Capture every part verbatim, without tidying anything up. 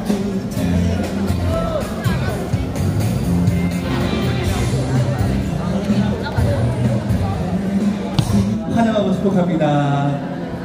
환영하고 축복합니다.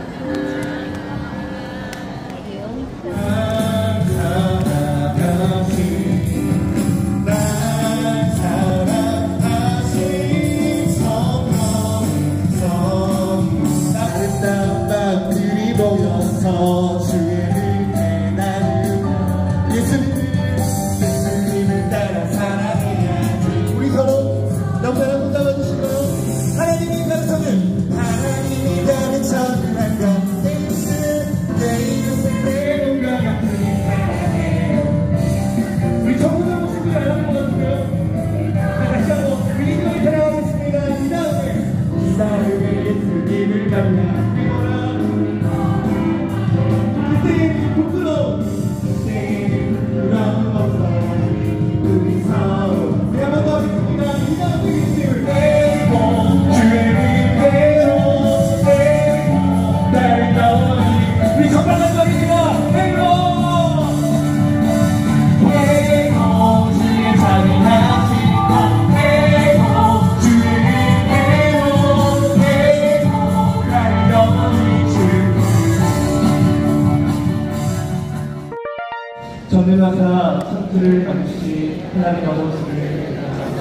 전능하사 천지를 만드신 하나님 아버지를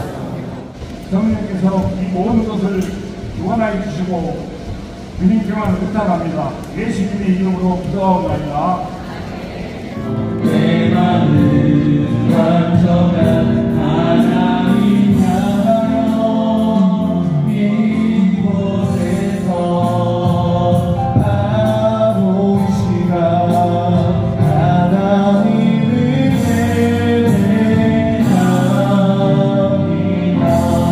성령께서 이 모든 것을 주관하여 주시고 주님께만 부탁합니다. 예수님의 이름으로 기도하옵나이다. 내 마음은 완전한 하나님 향하여 이곳에서 바로 이 시간 하나님을 예배합니다.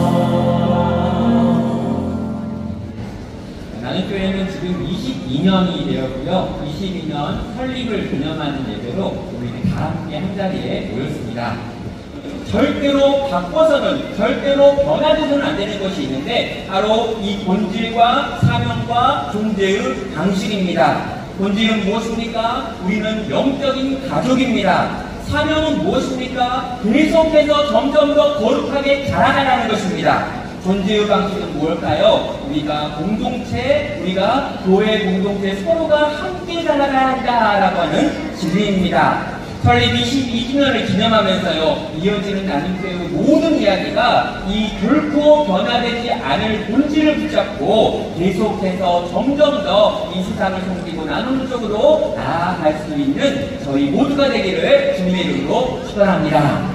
나눔교회는 지금 이십이 년이 되었고요. 이십이 년 설립을 기념하는 예배로 우리들이 다 함께 한자리에 모였습니다. 절대로 바꿔서는, 절대로 변화돼서는 안 되는 것이 있는데 바로 이 본질과 사명과 존재의 방식입니다. 본질은 무엇입니까? 우리는 영적인 가족입니다. 사명은 무엇입니까? 계속해서 점점 더 거룩하게 자라나가는 것입니다. 존재의 방식은 무엇일까요? 우리가 공동체, 우리가 교회 공동체 서로가 함께 자라가야 한다라고 하는 진리입니다. 설립 이십이 주년을 기념하면서요, 이어지는 나눔교회의 모든 이야기가 이 결코 변화되지 않을 본질을 붙잡고 계속해서 점점 더 이 세상을 섬기고 나누는 쪽으로 나아갈 수 있는 저희 모두가 되기를 주님의 이름으로 축원합니다.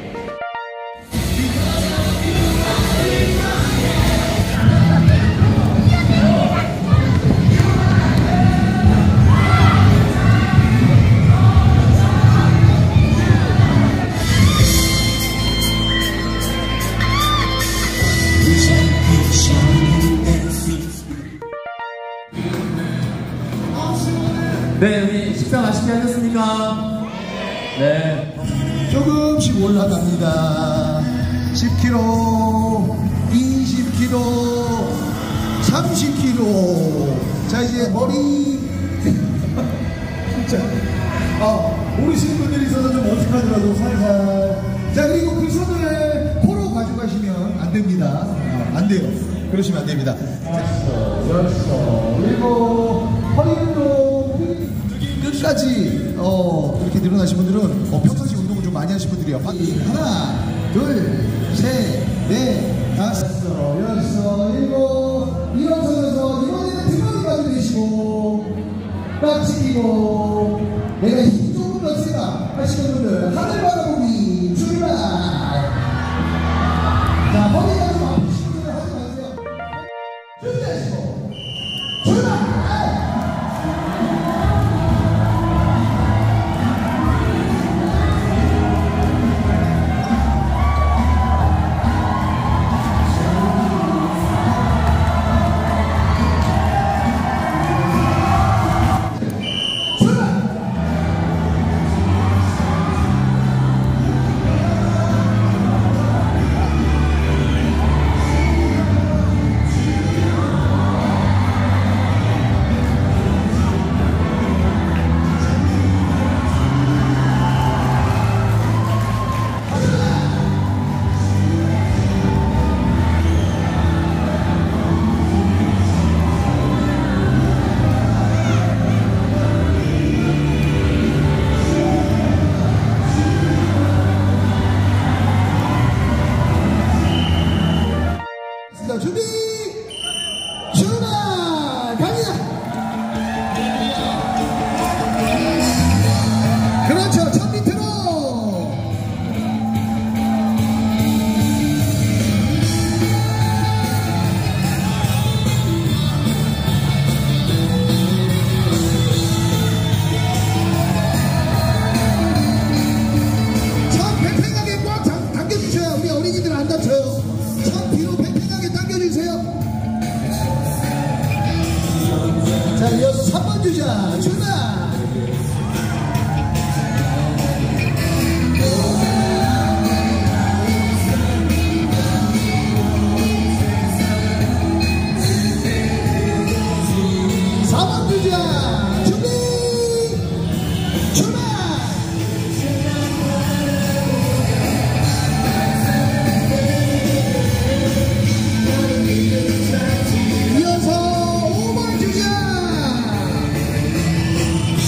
네, 우리 식사 맛있게 하셨습니까? 네. 조금씩 올라갑니다. 십 킬로그램, 이십 킬로그램, 삼십 킬로그램. 자, 이제 머리. 진짜. 아, 모르시는 분들이 있어서 좀 어색하더라도 살살. 자, 그리고 그 손을 코로 가져가시면 안 됩니다. 아, 안 돼요. 그러시면 안 됩니다. 다섯, 여섯, 일곱, 허리로. 끝까지 어, 이렇게 늘어나신 분들은 어, 평상시 운동을 좀 많이 하신 분들이에요. 하나, 둘, 셋, 넷, 다섯, 여섯, 일곱, 일어서서 이번에는 등어리 가지고 계시고 딱 치고 내가 힘 조금 더 세다 하시는 분들 하늘 바라보기 출발. 자, 머리가 좀 아프신 분들 하지 마세요. 준비하시고 출발.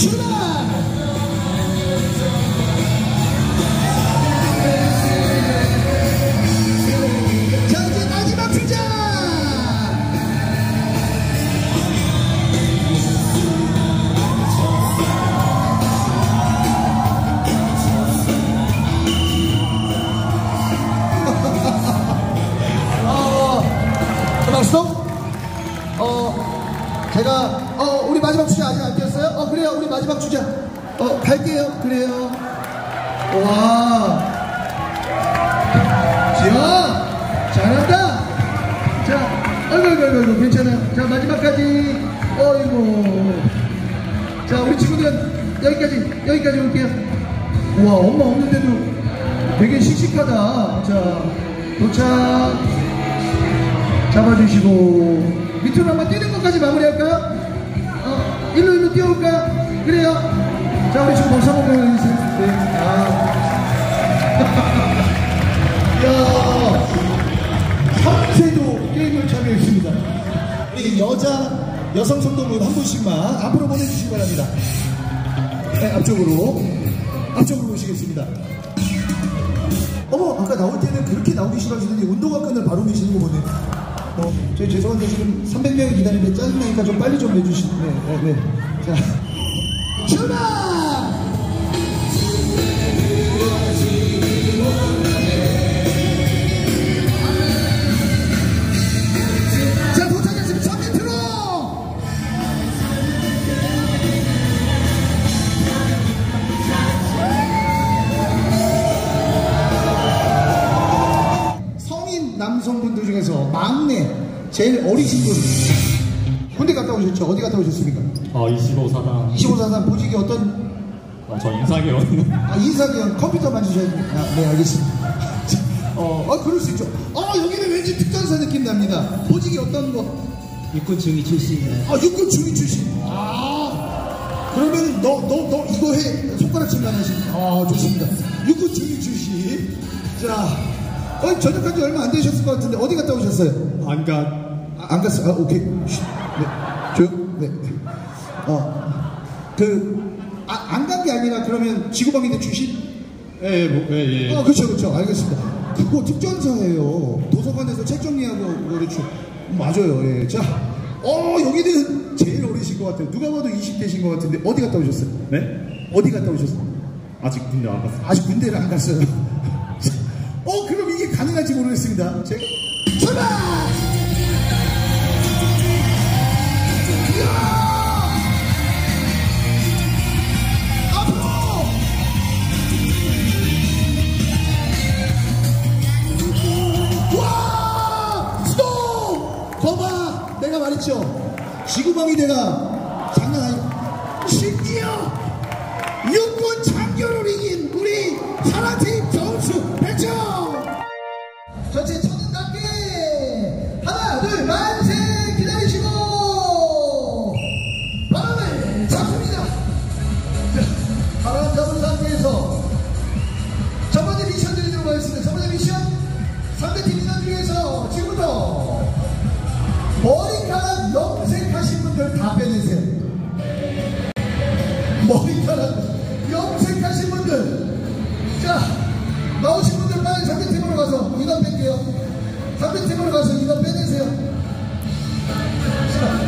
출발! 자, 이제 마지막 주자! 스톱? 어, 제가, 어, 우리 마지막 주자 아직 안 뛰었어요? 어, 그래요. 우리 마지막 주자. 어, 갈게요. 그래요. 와. 지영! 잘한다! 자, 어이구, 어이구, 어이구, 괜찮아요. 자, 마지막까지. 어이구. 자, 우리 친구들은 여기까지, 여기까지 올게요. 우와, 엄마 없는데도 되게 씩씩하다. 자, 도착. 잡아주시고 밑으로 한번 뛰는 것까지 마무리할까요? 어, 일로 일로 뛰어올까요? 그래요. 자, 우리 지금 박수 한번 보여주세요. 네. 아. 야, 삼세도 게임을 참여했습니다. 우리 여자 여성 성도분 한 분씩만 앞으로 보내주시기 바랍니다. 네, 앞쪽으로 앞쪽으로 오시겠습니다. 어머, 아까 나올 때는 그렇게 나오기 싫어하시는데 운동화 끈을 바로 미시는 거 보네요. 어, 저희 죄송한데 지금 삼백 명이 기다리는데 짜증나니까 좀 빨리 좀 내주시네. 네, 네. 자, 출발! 자, 도착했습니다. 첫 밑으로! 성인 남성분들 중에서 막내, 제일 어리신 분 군대 갔다 오셨죠? 어디 갔다 오셨습니까? 어, 이십오 사단. 이십오 사단 보직이 어떤? 어, 저 인사기원. 아, 인사기원 컴퓨터 만지셔야 됩니다. 아, 네, 알겠습니다. 어, 어, 그럴 수 있죠. 어, 여기는 왠지 특전사 느낌 납니다. 보직이 어떤 거? 육군 중위 출신이에요. 아, 육군 중위 출신. 아, 그러면 너, 너, 너 이거 해. 손가락질만 하시네. 아, 좋습니다. 육군 중위 출신. 자, 어, 전역한 지 얼마 안 되셨을 것 같은데 어디 갔다 오셨어요? 안 가. 아, 안 갔어요. 아, 오케이. 쉿. 네. 조용. 네. 어, 그, 아, 안 간 게 아니라 그러면 지구방위대 출신? 예, 뭐, 예, 예. 아, 그렇죠, 그렇죠. 알겠습니다. 그거 특전사예요. 도서관에서 책 정리하고 그렇죠. 맞아요. 예. 자, 어, 여기는 제일 어리신 것 같아요. 누가 봐도 이십 대신 것 같은데 어디 갔다 오셨어요? 네? 어디 갔다 오셨어요? 아직 군대 안 갔어요. 아직 군대를 안 갔어요. 어, 그럼 이게 가능할지 모르겠습니다. 제가 출발! 이야! 거봐, 내가 말했죠. 지구방위대가 장난 아니야. 심지어 육군 장교를 이긴 우리 파란팀 전수 배정. 전체 천은 단계 하나 둘 만세 기다리시고 바람을 잡습니다. 바람 잡은 상태에서 첫 번째 미션 드리도록 하겠습니다. 첫 번째 미션 상대팀 인원 중에서 지금부터 머리카락 염색하신 분들 다 빼내세요. 머리카락 염색하신 분들. 자, 나오신 분들 빨리 상대팀으로 가서 인원 뺄게요. 상대팀으로 가서 인원 빼내세요. 자,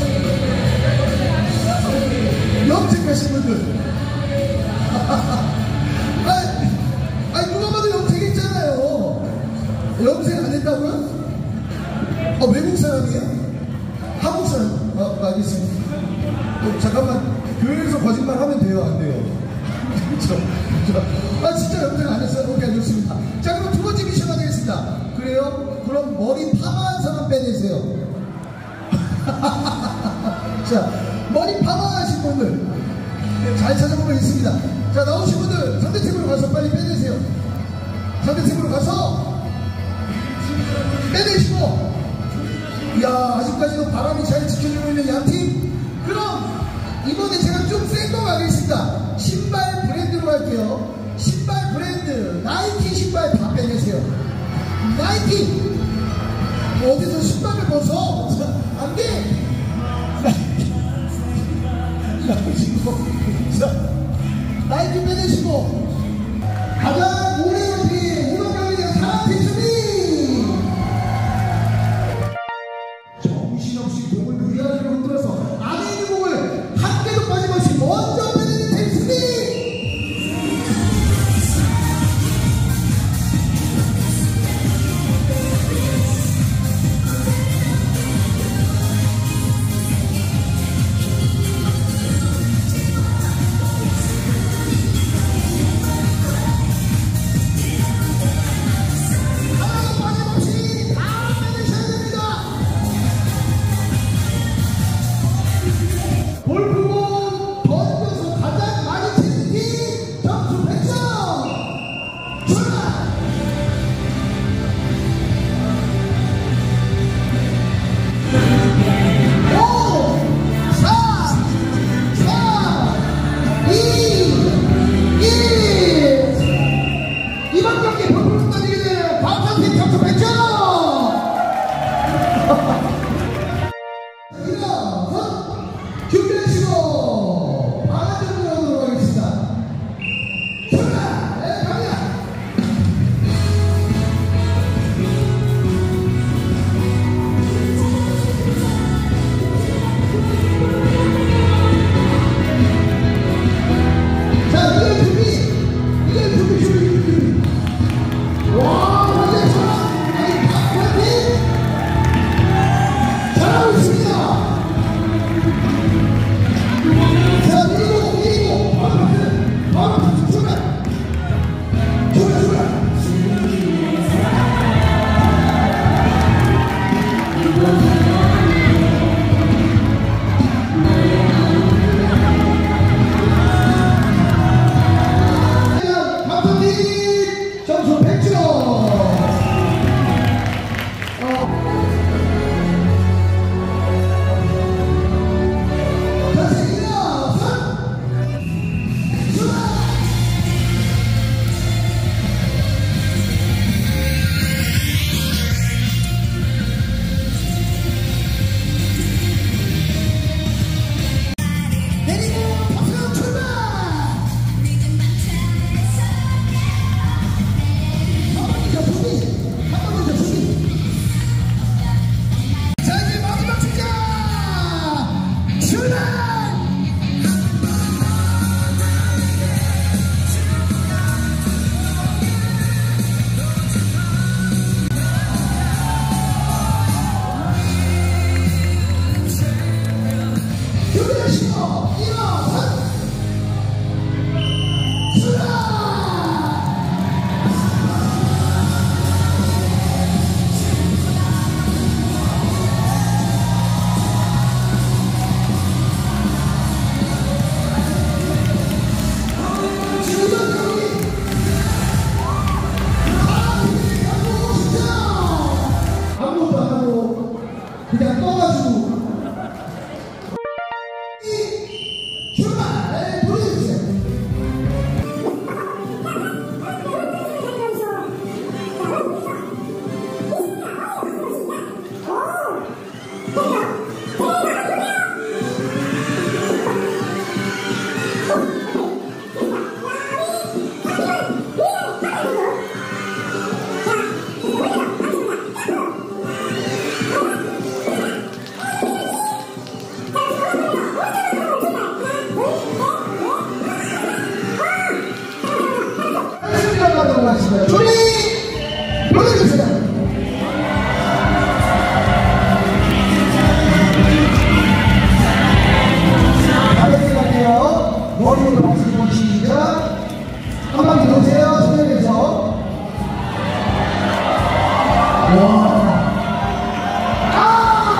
염색하신 분들. 아니, 아니, 누가 봐도 염색했잖아요. 염색 안 했다고요? 어, 외국 사람이야? 한국 사람? 아, 알겠습니다. 어, 잠깐만. 교회에서 거짓말 하면 돼요? 안 돼요? 그렇죠. 아, 진짜 염색 안 했어요? 오케이, 알겠습니다. 자, 그럼 두 번째 미션가 되겠습니다. 그래요? 그럼 머리 파마한 사람 빼내세요. 자, 머리 파마하신 분들. 잘 찾아보면 있습니다. 자, 나오신 분들 상대팀으로 가서 빨리 빼내세요. 상대팀으로 가서 빼내시고. 이야, 아직까지도 바람이 잘 지켜주고 있는 양팀. 그럼 이번에 제가 좀 센 거 가겠습니다. 신발 브랜드로 갈게요. 신발 브랜드 나이키 신발 다 빼내세요. 나이키. 어디서 신발을 벗어? 안돼. 자, 마이크 빼내시고 가장 오래 팀 우동경기의 사랑팀 수비 정신없이 공을 무리하게 흔들어서 안에 있는 공을 한 개도 빠짐없이 먼저 빼내는 팀 수비 그냥 떠가지고 출발 보여주세요. 조리 보내주세요. 가볍게 갈게요. 머리로 박수고 시작. 한 바퀴 도세요. 선생님께서. 아!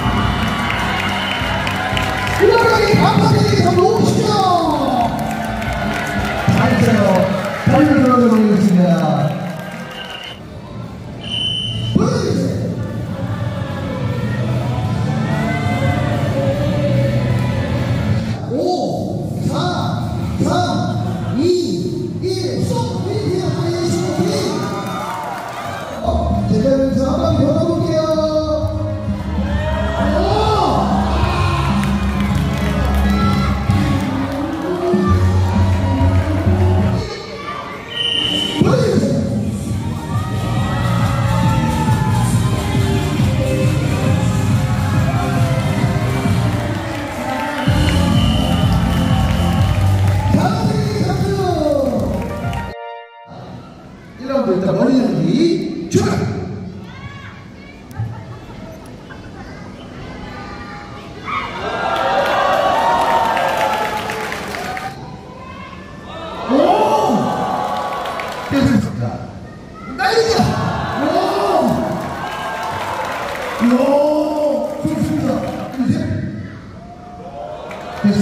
우원이 감사드리겠습니다. 놓으시죠. 잘했어요. 발을 들어드리겠습니다. 보여주세요. 오, 사, 삼, 이, 일, 쏙! 일, 하나의 스톱이! 어, 제자리에서 한 번 더 넣어볼게요. 오!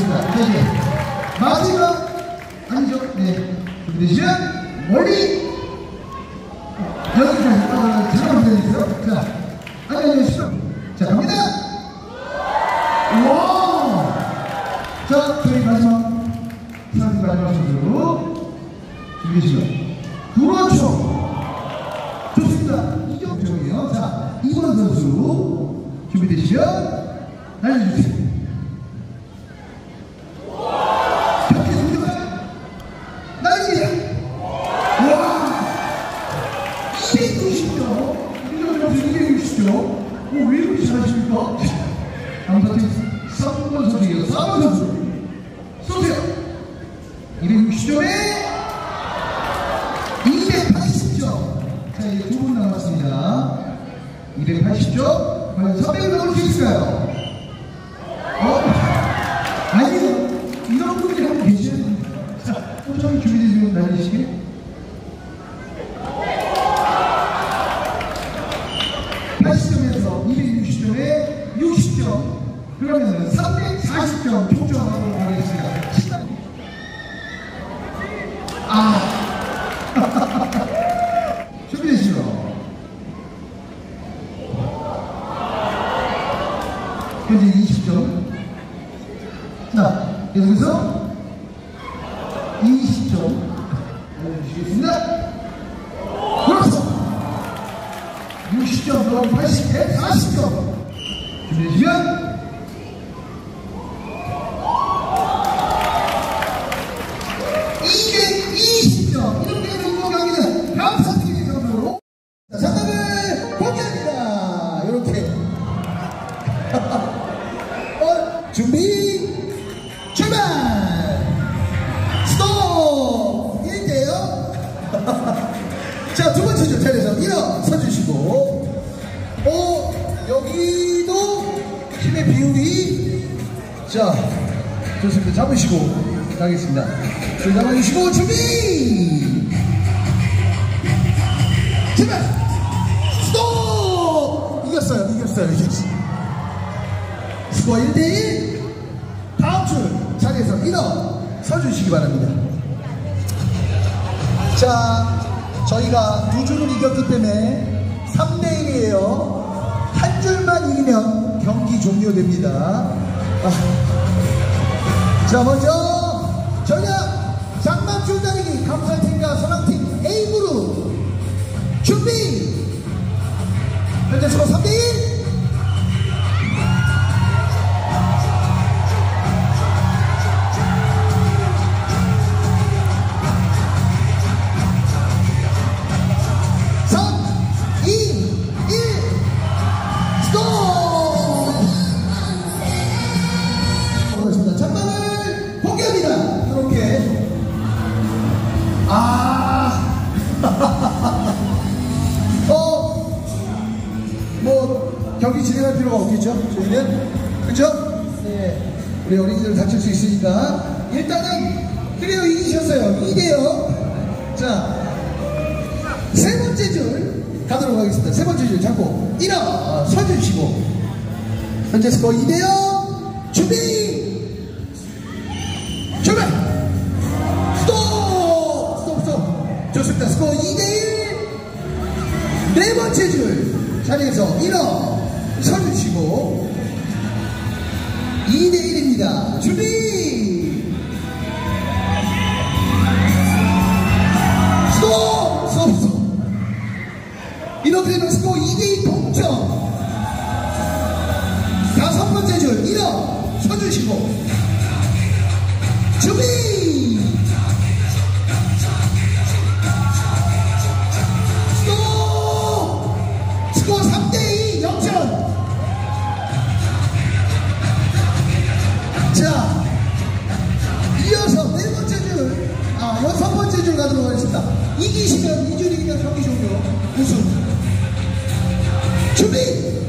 알겠습니다. 자, 이제 마지막 아니죠? 네. 준비되시면 멀리 여기까지 어, 잠깐 기다리세요. 자, 아니 아니 시작. 자, 갑니다. 와. 자, 저희 마지막 사진 마지막 선수 준비되시면 그렇죠. 좋습니다. 이정표이에요. 자, 이번 선수 준비되시면 날려주세요. 이렇게 선수가 날리세요. 와, 이백구십 점. 이정표 선수 이백육십 점. 오, 왜 이렇게 잘하십니까? 다음 선수 삼 번 선수예요. 사 번 선수 쏘세요. 이백육십 점에 이백팔십 점. 자, 이제 두 분 남았습니다. 이백팔십 점. 과연 삼백을 넘을 수 있을까요? 어? 아니요. 이런 분들이 한 분 계셔야 됩니다. 자, 표정이 준비되시면 날리시길. 팔십 점에서 이백육십 점에 육십 점. 그러면 삼백사십 점 총점하도록 하겠습니다. 아. 준비되시죠? 현재 이십 점. 자, 계속해서 이십 점 알려주시겠습니다. 그렇죠. 육십 점 더하기 팔십, 백사십 점. 준비되시면 이백이십 점. 이렇게 되는 경기는 감사드리는 점으로 상담을 공개합니다. 이렇게 어, 준비 출발. 스톱. 일 대요. 자, 두 번째 줄 차례에서 일어서 주시고, 어, 여기도 힘의 비율이, 자, 좋습니다. 잡으시고 가겠습니다. 줄 잡아주시고 준비 출발. 스톱. 이겼어요. 이겼어요. 이겼어요. 스코어 일 대 일. 다음 줄 자리에서 일어 서주시기 바랍니다. 자, 저희가 두 줄을 이겼기 때문에 삼 대 일이에요. 한 줄만 이기면 경기 종료됩니다. 아. 자, 먼저 저희가 장만줄 다리기 감사팀과 선왕팀 A그룹 준비. 현재 스코어 삼 대 일. 장난을 공개합니다. 이렇게. 아. 어, 뭐, 경기 진행할 필요가 없겠죠? 저희는. 그죠? 네. 우리 어린이들 다칠 수 있으니까. 일단은, 그래요. 이기셨어요. 이 대요. 자, 세 번째 줄 가도록 하겠습니다. 세 번째 줄 잡고, 일어! 서주시고. 현재 스코어 이 대요. 준비! 출발! 스톱! 스톱, 스톱. 좋습니다. 스코어 이 대 일. 네 번째 줄 자리에서 일어 서주시고 이 대 일입니다. 준비! 스톱! 스톱, 스톱. 이렇게 되면 스코어 이 대 이 동점. 다섯 번째 줄 일어 서주시고 준비! 스톱! 스코어 삼 대 이 역전! 자, 이어서 네 번째 줄, 아, 여섯 번째 줄 가도록 하겠습니다. 이기시면 이 줄 이기면 경기 종료 우승. 준비!